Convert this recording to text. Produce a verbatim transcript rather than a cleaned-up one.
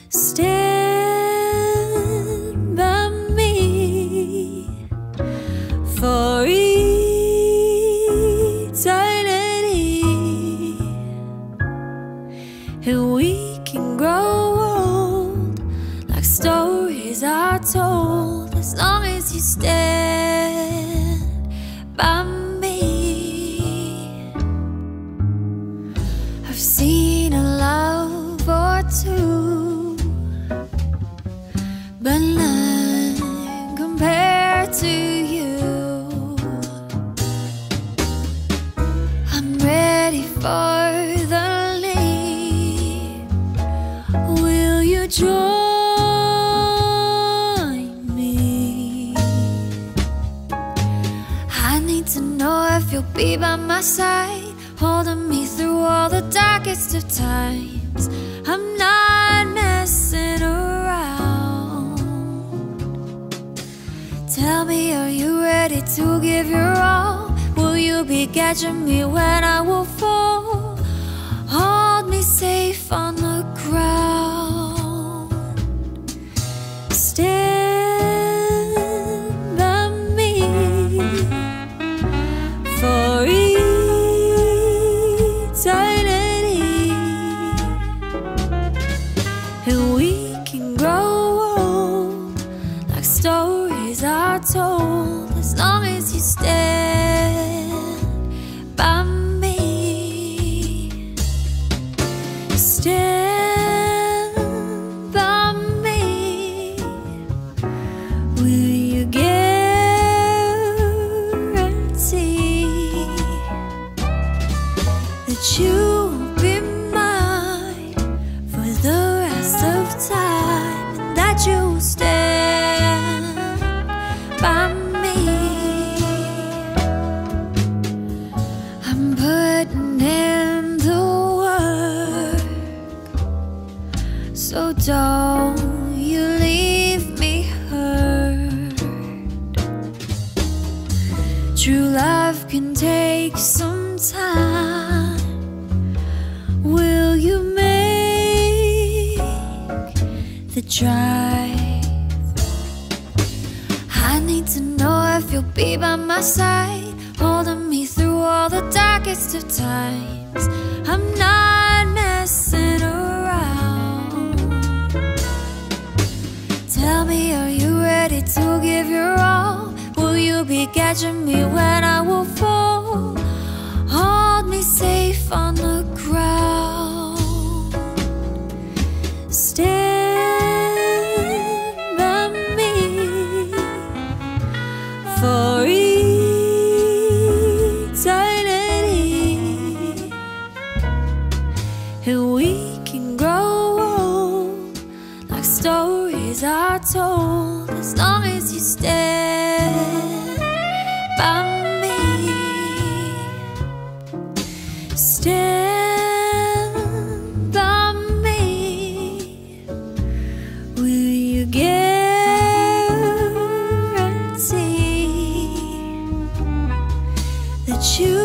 stand by me for eternity, and we can grow old like stories are told, as long as you stand by me. I've seen a love or two, but none compared to you. I'm ready for the leap. Will you join me? I need to know if you'll be by my side, holding me through all the darkest of times. I'm not messing around. Tell me, are you ready to give your all? Will you be catching me when I will fall? Hold me safe on the ground. Stand by me for eternity, and we can grow old like stories are told, as long as you stand by me. Stand by me. Will you guarantee that you will be mine for the rest of time, and that you will stand by me? I'm putting in the work, so don't you leave me hurt. True love can take some time. Will you make the drive? I need to know if you'll be by my side, holding me through all the darkest of times. I'm not messing around. Tell me, are you ready to give your all? Will you be catching me when I will fall? Hold me safe on the ground. Stand by me for eternity, and we can grow old like stories are told, as long as you stand by me. Stand by me. Will you guarantee that you